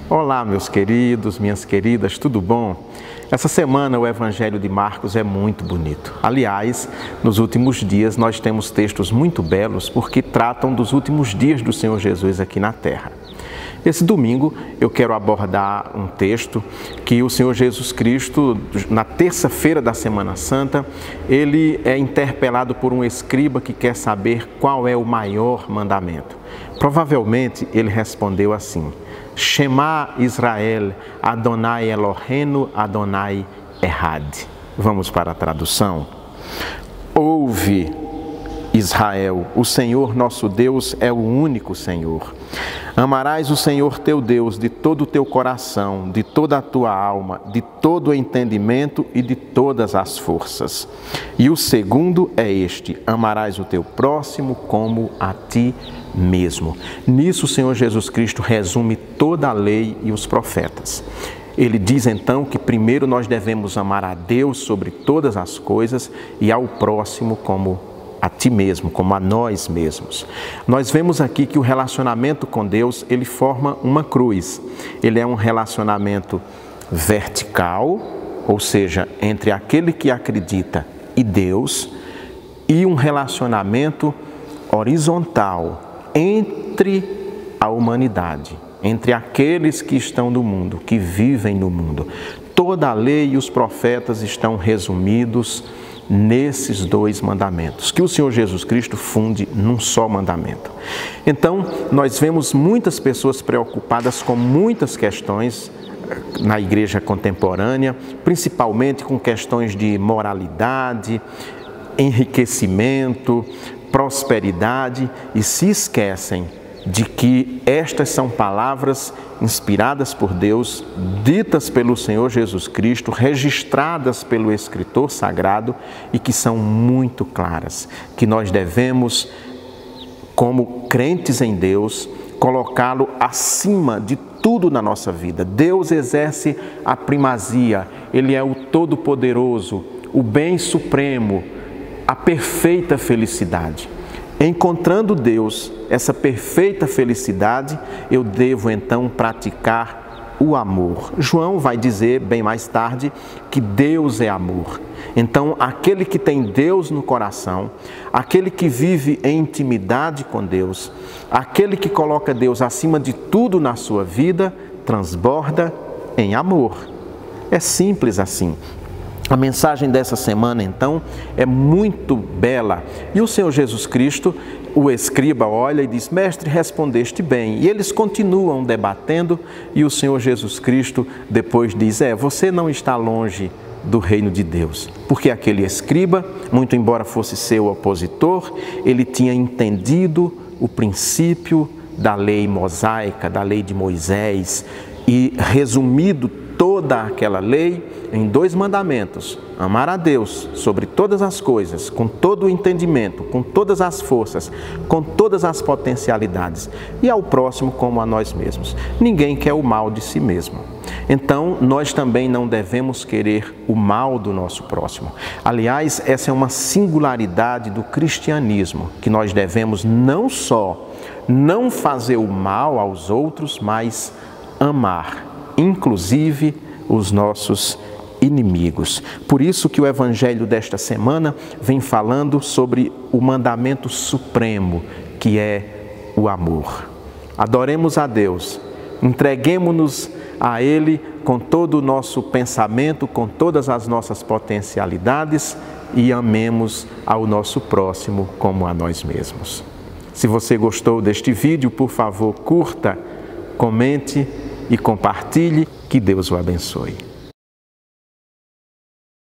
Olá, meus queridos, minhas queridas, tudo bom? Essa semana o Evangelho de Marcos é muito bonito. Aliás, nos últimos dias nós temos textos muito belos porque tratam dos últimos dias do Senhor Jesus aqui na Terra. Esse domingo eu quero abordar um texto que o Senhor Jesus Cristo, na terça-feira da Semana Santa, ele é interpelado por um escriba que quer saber qual é o maior mandamento. Provavelmente ele respondeu assim: Shema Israel, Adonai Eloheinu, Adonai Ehad. Vamos para a tradução. Ouve, Israel, o Senhor nosso Deus é o único Senhor. Amarás o Senhor teu Deus de todo o teu coração, de toda a tua alma, de todo o entendimento e de todas as forças. E o segundo é este: amarás o teu próximo como a ti mesmo. Nisso o Senhor Jesus Cristo resume toda a lei e os profetas. Ele diz então que primeiro nós devemos amar a Deus sobre todas as coisas e ao próximo como a ti mesmo, como a nós mesmos. Nós vemos aqui que o relacionamento com Deus, ele forma uma cruz. Ele é um relacionamento vertical, ou seja, entre aquele que acredita e Deus, e um relacionamento horizontal entre a humanidade, entre aqueles que estão no mundo, que vivem no mundo. Toda a lei e os profetas estão resumidos nesses dois mandamentos, que o Senhor Jesus Cristo funde num só mandamento. Então, nós vemos muitas pessoas preocupadas com muitas questões na igreja contemporânea, principalmente com questões de moralidade, enriquecimento, prosperidade, e se esquecem de que estas são palavras inspiradas por Deus, ditas pelo Senhor Jesus Cristo, registradas pelo escritor sagrado e que são muito claras, que nós devemos, como crentes em Deus, colocá-lo acima de tudo na nossa vida. Deus exerce a primazia, Ele é o Todo-Poderoso, o bem supremo, a perfeita felicidade. Encontrando Deus, essa perfeita felicidade, eu devo então praticar o amor. João vai dizer bem mais tarde que Deus é amor. Então, aquele que tem Deus no coração, aquele que vive em intimidade com Deus, aquele que coloca Deus acima de tudo na sua vida, transborda em amor. É simples assim. A mensagem dessa semana, então, é muito bela. E o Senhor Jesus Cristo, o escriba, olha e diz: Mestre, respondeste bem. E eles continuam debatendo e o Senhor Jesus Cristo depois diz: você não está longe do reino de Deus. Porque aquele escriba, muito embora fosse seu opositor, ele tinha entendido o princípio da lei mosaica, da lei de Moisés, e resumido toda aquela lei em dois mandamentos: amar a Deus sobre todas as coisas, com todo o entendimento, com todas as forças, com todas as potencialidades, e ao próximo como a nós mesmos. Ninguém quer o mal de si mesmo. Então, nós também não devemos querer o mal do nosso próximo. Aliás, essa é uma singularidade do cristianismo, que nós devemos não só não fazer o mal aos outros, mas amar, inclusive os nossos inimigos. Por isso que o Evangelho desta semana vem falando sobre o mandamento supremo, que é o amor. Adoremos a Deus, entreguemo-nos a Ele com todo o nosso pensamento, com todas as nossas potencialidades, e amemos ao nosso próximo como a nós mesmos. Se você gostou deste vídeo, por favor, curta, comente e compartilhe. Que Deus o abençoe.